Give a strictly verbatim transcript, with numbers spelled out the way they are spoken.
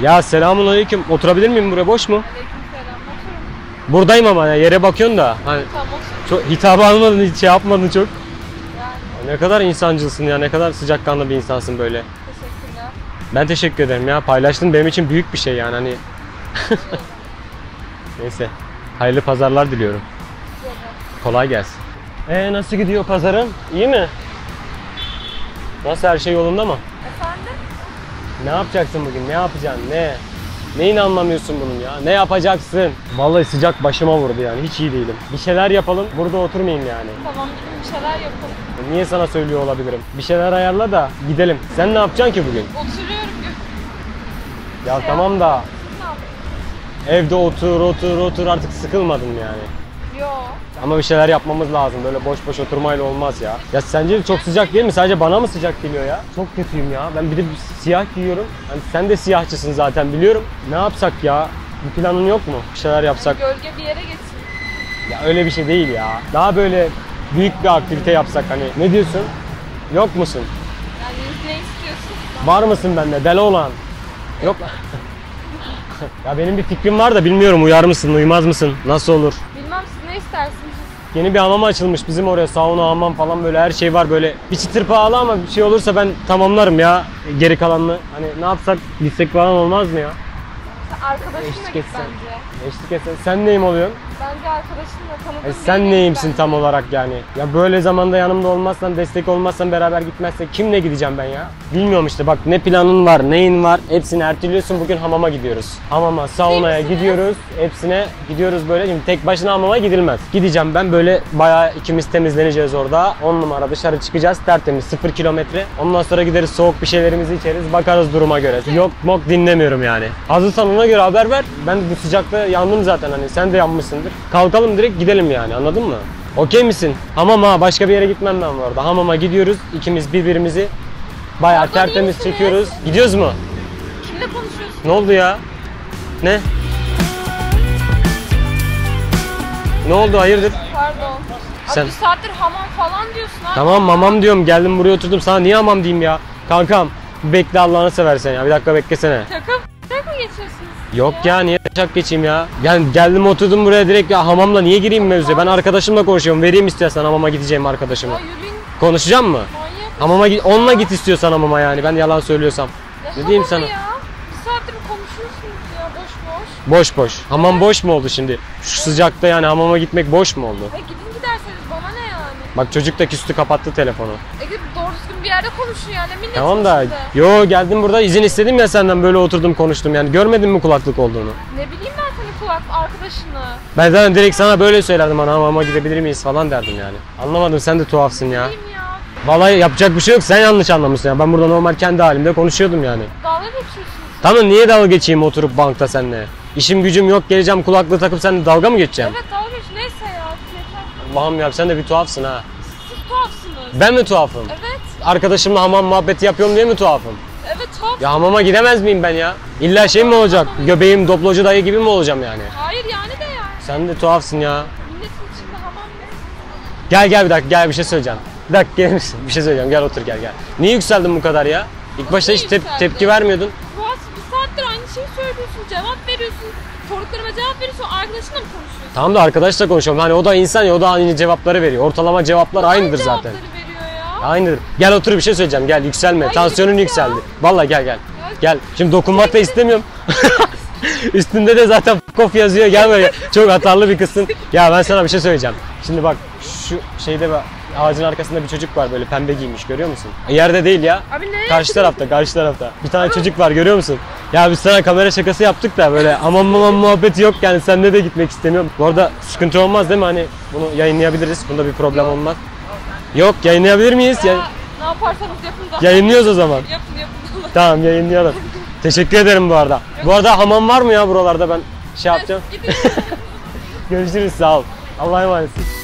Ya selamünaleyküm. Oturabilir miyim, buraya boş mu? Aleykümselam. Oturun. Buradayım ama ya, yere bakıyorsun da. Hani Tamam. çok hitabı almadın, hiç şey yapmadın çok. Yani. Ne kadar insancılsın ya, ne kadar sıcakkanlı bir insansın böyle. Teşekkürler. Ben teşekkür ederim ya. Paylaştın benim için büyük bir şey yani hani. Neyse. Hayırlı pazarlar diliyorum. Kolay gelsin. Ee nasıl gidiyor pazarın? İyi mi? Nasıl, her şey yolunda mı? Efendim? Ne yapacaksın bugün? Ne yapacaksın? Ne? Neyin anlamıyorsun bunun ya? Ne yapacaksın? Vallahi sıcak başıma vurdu yani. Hiç iyi değilim. Bir şeyler yapalım. Burada oturmayayım yani. Tamam, gidin bir şeyler yapalım. Niye sana söylüyor olabilirim? Bir şeyler ayarla da gidelim. Sen ne yapacaksın ki bugün? Oturuyorum. Ya Şey tamam da Ne yapayım? evde otur otur otur, artık sıkılmadım yani. Yo. Ama bir şeyler yapmamız lazım. Böyle boş boş oturmayla olmaz ya. Ya sence de çok sıcak değil mi? Sadece bana mı sıcak geliyor ya? Çok kötüyüm ya. Ben bir de siyah giyiyorum. Hani sen de siyahçısın zaten, biliyorum. Ne yapsak ya? Bir planın yok mu? Bir şeyler yapsak. Gölge bir yere geçsin. Ya öyle bir şey değil ya. Daha böyle büyük bir aktivite yapsak hani. Ne diyorsun? Yok musun? Yani ne istiyorsun? Var mısın bende? Deli olan. Yok. Ya benim bir fikrim var da bilmiyorum, uyar mısın, uymaz mısın? Nasıl olur? Bilmem, siz ne istersiniz? Yeni bir hamam açılmış bizim oraya. Sauna, hamam falan, böyle her şey var böyle. Bir çıtır pahalı ama bir şey olursa ben tamamlarım ya geri kalanını. Hani ne yapsak, gitsek falan olmaz mı ya? Sen arkadaşınla Eşlik git etsen. bence. Eşlik etsen. Sen neyim oluyorsun? Bence arkadaşınla tanıdığın E biriyle sen git neyimsin bence. tam olarak yani? Ya böyle zamanda yanımda olmazsan, destek olmazsan, beraber gitmezsek kimle gideceğim ben ya? Bilmiyorum işte, bak ne planın var, neyin var, hepsini erteliyorsun. Bugün hamama gidiyoruz. Hamama, saunaya misiniz? gidiyoruz. Hepsine gidiyoruz böyle. Şimdi tek başına hamama gidilmez. Gideceğim ben böyle, bayağı ikimiz temizleneceğiz orada. on numara dışarı çıkacağız, tertemiz, sıfır kilometre. Ondan sonra gideriz, soğuk bir şeylerimizi içeriz, bakarız duruma göre. Yok mok dinlemiyorum yani. Hazırsan ona göre haber ver. Ben bu sıcakta yandım zaten, hani sen de yanmışsındır. Kalkalım direkt gidelim yani, anladın mı? Okey misin? Hamama, başka bir yere gitmem ben bu arada. Hamama gidiyoruz, ikimiz birbirimizi bayağı Abla, iyi tertemiz misiniz? çekiyoruz. Gidiyoruz mu? Kimle konuşuyorsun? Ne oldu ya? Ne? Ne oldu, hayırdır? Pardon. Sen- Abi bir saattir hamam falan diyorsun abi. Tamam, hamam diyorum, geldim buraya oturdum, sana niye hamam diyeyim ya? Kankam bekle, Allah'ını seversen ya, bir dakika beklesene. Şaka şaka mı geçiyorsunuz? Yok ya, niye çak geçeyim ya? Yani geldim oturdum buraya direkt, ya hamamla niye gireyim mevzuya? Ben arkadaşımla konuşuyorum, vereyim istiyorsan hamama gideceğim arkadaşımı. Ya yürüyün, Konuşacağım mı? manyak. Hamama git, onunla git istiyorsan hamama yani, ben yalan söylüyorsam. Ya Ne diyeyim hamamı sana? Ya. Bir saattir konuşuyorsunuz ya, boş boş. Boş boş. Hamam boş mu oldu şimdi? Şu sıcakta yani hamama gitmek boş mu oldu? E gidin giderseniz bana ne yani? Bak çocuk da küstü, kapattı telefonu. E gidip doğru düzgün bir yerde konuşun yani, millet Tamam da, içinde. yo geldim burada izin istedim ya senden, böyle oturdum konuştum yani, görmedin mi kulaklık olduğunu? Ne bileyim ben senin kulak arkadaşını. Ben zaten direkt sana böyle söylerdim, bana hamama gidebilir miyiz falan derdim yani. Anlamadım, sen de tuhafsın ya. Bileyim ya. Vallahi yapacak bir şey yok, sen yanlış anlamışsın ya. Ben burada normal kendi halimde konuşuyordum yani. Dalga geçiyorsunuz. Tamam, niye dalga geçeyim oturup bankta seninle? İşim gücüm yok, geleceğim kulaklığı takıp seninle dalga mı geçeceğim? Evet dalga geç, neyse ya. Yeter. Allah'ım ya, sen de bir tuhafsın ha. Siz tuhafsınız. Ben mi tuhafım? Evet. Arkadaşımla hamam muhabbeti yapıyorum diye mi tuhafım? Evet tuhaf. Ya hamama gidemez miyim ben ya? İlla şey mi olacak? Göbeğim doplocu dayı gibi mi olacağım yani? Hayır yani de yani. Sen de tuhafsın ya. Milletin içinde hamam ne? Gel gel bir dakika, gel bir şey söyleyeceğim. Bir dakika gelir misin? Bir şey söyleyeceğim, gel otur, gel gel. Niye yükseldin bu kadar ya? İlk başta hiç tep- yükseldim? tepki vermiyordun. Fuat bir saattir aynı şeyi söylüyorsun, cevap veriyorsun. Sorduklarıma cevap veriyorsun, arkadaşınla mı konuşuyorsun? Tamam da arkadaşla konuşuyorum. Hani o da insan ya, o da aynı cevapları veriyor. Ortalama cevaplar aynıdır Aynı zaten. cevapları veriyor ya. Aynıdır. Gel otur, bir şey söyleyeceğim. Gel, yükselme. Hayır, Tansiyonun git ya. yükseldi. Vallahi gel gel. Ya- Gel. Şimdi dokunmak da istemiyorum. Üstünde de zaten kof yazıyor. Gel böyle. Çok hatalı bir kızsın. Ya ben sana bir şey söyleyeceğim. Şimdi bak şu şeyde bak, ağacın arkasında bir çocuk var böyle pembe giymiş, görüyor musun? E, yerde değil ya. Abi ne? Karşı tarafta, karşı tarafta. Bir tane çocuk var, görüyor musun? Ya biz sana kamera şakası yaptık da böyle aman aman muhabbeti yok yani, seninle de gitmek istemiyorum. Bu arada sıkıntı olmaz değil mi? Hani bunu yayınlayabiliriz. Bunda bir problem Yok. olmaz. Yok, yayınlayabilir miyiz? Ya, Ya- ne yaparsanız yapın zaten. yayınlıyoruz o zaman. Yapın yapın. Tamam, yayınlayalım. Teşekkür ederim bu arada. Bu arada hamam var mı ya buralarda, ben şey yapacağım. Gidin. Görüşürüz, sağ ol. Allah'a emanetsin.